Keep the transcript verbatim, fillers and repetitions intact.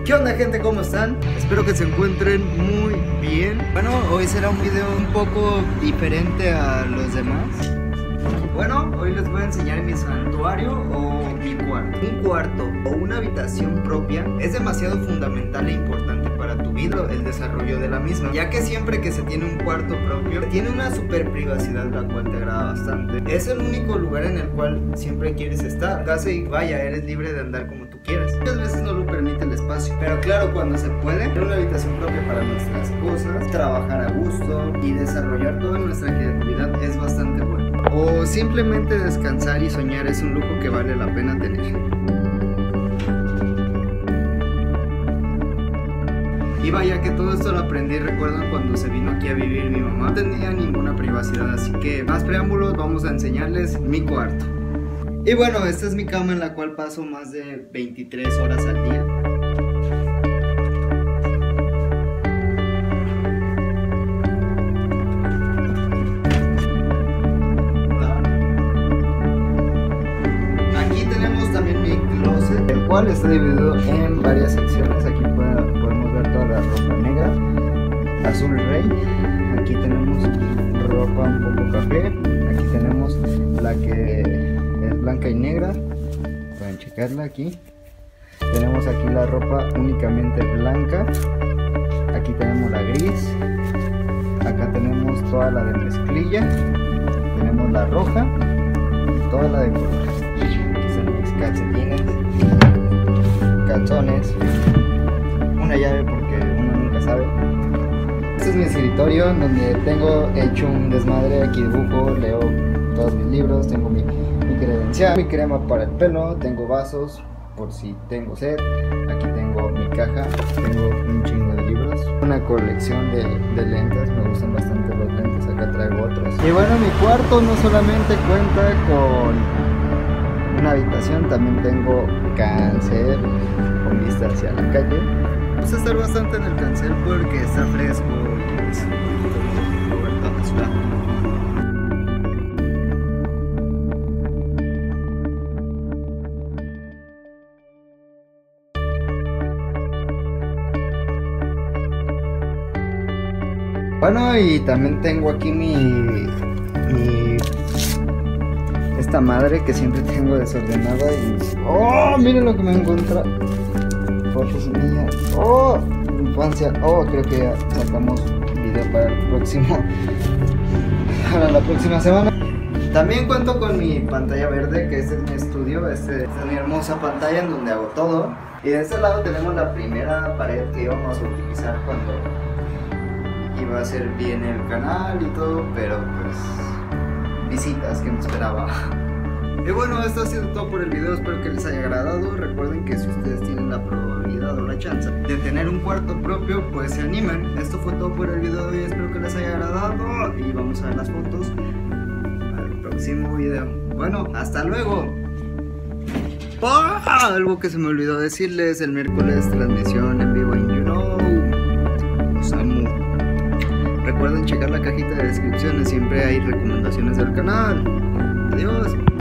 ¿Qué onda, gente? ¿Cómo están? Espero que se encuentren muy bien. Bueno, hoy será un video un poco diferente a los demás. Bueno, hoy les voy a enseñar mi santuario o mi cuarto. Un cuarto o una habitación propia es demasiado fundamental e importante para tu vida, el desarrollo de la misma, ya que siempre que se tiene un cuarto propio, tiene una super privacidad la cual te agrada bastante. Es el único lugar en el cual siempre quieres estar. Casi y vaya, eres libre de andar como tú quieras. Muchas veces no lo permite el espacio, pero claro, cuando se puede, tener una habitación propia para nuestras cosas, trabajar a gusto y desarrollar toda nuestra creatividad es bastante bueno. O simplemente descansar y soñar es un lujo que vale la pena tener. Y vaya que todo esto lo aprendí, recuerdo cuando se vino aquí a vivir mi mamá. No tenía ninguna privacidad, así que más preámbulos, vamos a enseñarles mi cuarto. Y bueno, esta es mi cama en la cual paso más de veintitrés horas al día. Aquí tenemos también mi closet, el cual está dividido en varias secciones. Aquí podemos ver toda la ropa negra, azul rey. Aquí tenemos ropa un poco café. Aquí tenemos la que es blanca y negra, pueden checarla aquí. Tenemos aquí la ropa únicamente blanca. Aquí tenemos la gris. Acá tenemos toda la de mezclilla. Tenemos la roja y toda la de colores. Aquí están mis calcetines, calzones, una llave porque uno nunca sabe. Este es mi escritorio en donde tengo hecho un desmadre. Aquí dibujo, leo todos mis libros, tengo mi, mi credencial, mi crema para el pelo, tengo vasos por si tengo sed. Aquí tengo mi caja, tengo un chingo de libros, una colección de, de lentes, me gustan bastante los lentes, acá traigo otros. Y bueno, mi cuarto no solamente cuenta con una habitación, también tengo cancel con vista hacia la calle. Vamos a estar bastante en el cancel porque está fresco y es bonito ver toda la ciudad. Bueno, y también tengo aquí mi, mi esta madre que siempre tengo desordenada y ¡oh! Miren lo que me encuentra. Fotos mías. ¡Oh! Infancia. ¡Oh! Creo que ya sacamos video para el próximo para la próxima semana. También cuento con mi pantalla verde, que este es mi estudio. Este, esta es mi hermosa pantalla en donde hago todo. Y de este lado tenemos la primera pared que íbamos a utilizar cuando iba a ser bien el canal y todo, pero pues visitas que me esperaba. Y bueno, esto ha sido todo por el video, espero que les haya agradado. Recuerden que si ustedes tienen la probabilidad o la chance de tener un cuarto propio, pues se animen. Esto fue todo por el video de hoy, espero que les haya agradado y vamos a ver las fotos para el próximo video. Bueno, hasta luego. ¡Oh! Algo que se me olvidó decirles, el miércoles transmisión en vivo en You Know. Los amo. Recuerden checar la cajita de descripciones, siempre hay recomendaciones del canal. Adiós.